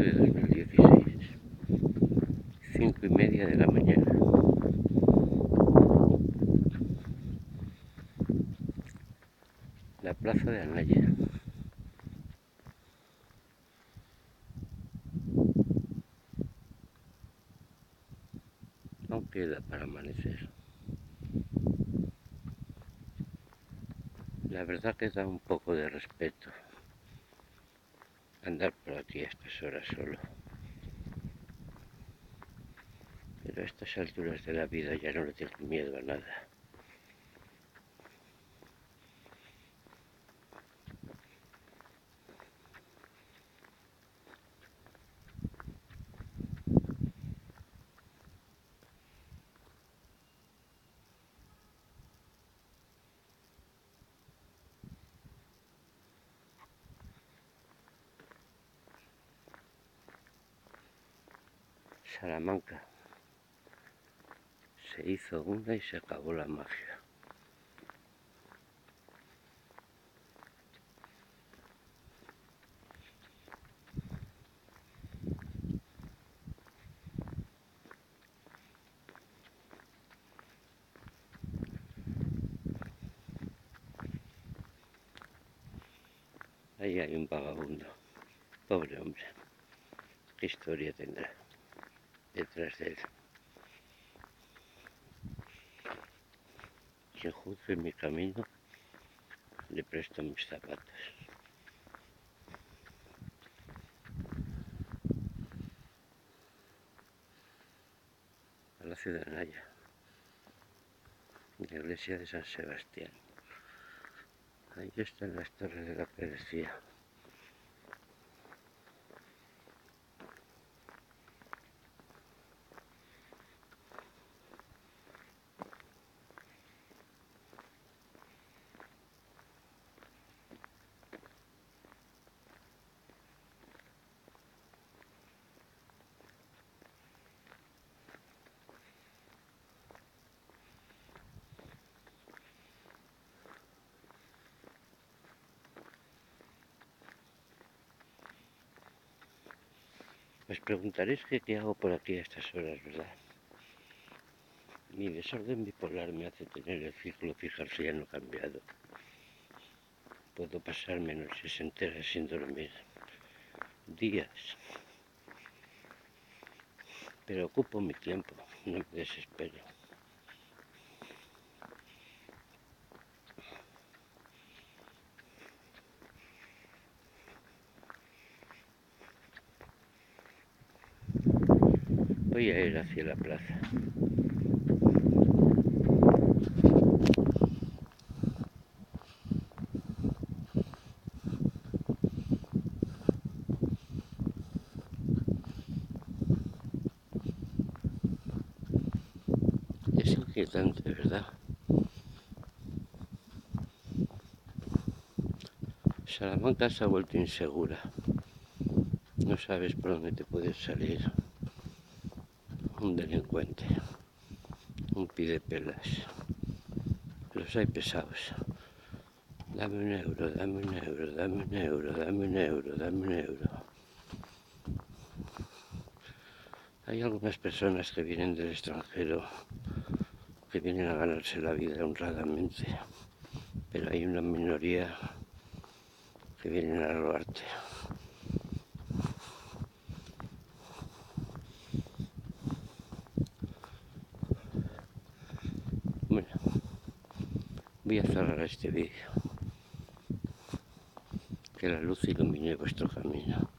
de 2016, 5:30 de la mañana. La plaza de Anaya. Aún queda para amanecer. La verdad que da un poco de respeto andar por aquí a estas horas solo. Pero a estas alturas de la vida ya no le tengo miedo a nada. Salamanca. Se hizo una y se acabó la magia. Ahí hay un vagabundo. Pobre hombre. ¿Qué historia tendrá detrás de él? Quien juzgue mi camino, le presto mis zapatos. Palacio de Anaya. La iglesia de San Sebastián. Ahí están las torres de la Perecía. Os preguntaréis que qué hago por aquí a estas horas, ¿verdad? Mi desorden bipolar me hace tener el ciclo circadiano cambiado. Puedo pasarme noches enteras sin dormir, días, pero ocupo mi tiempo, no me desespero. Voy a ir hacia la plaza. Es inquietante, ¿verdad? Salamanca se ha vuelto insegura. No sabes por dónde te puedes salir. Un delincuente, un pidepelas. Los hay pesados. Dame un euro, dame un euro, dame un euro, dame un euro, dame un euro. Hay algunas personas que vienen del extranjero, que vienen a ganarse la vida honradamente, pero hay una minoría que vienen a robarte. Bueno, voy a cerrar este vídeo. Que la luz ilumine vuestro camino.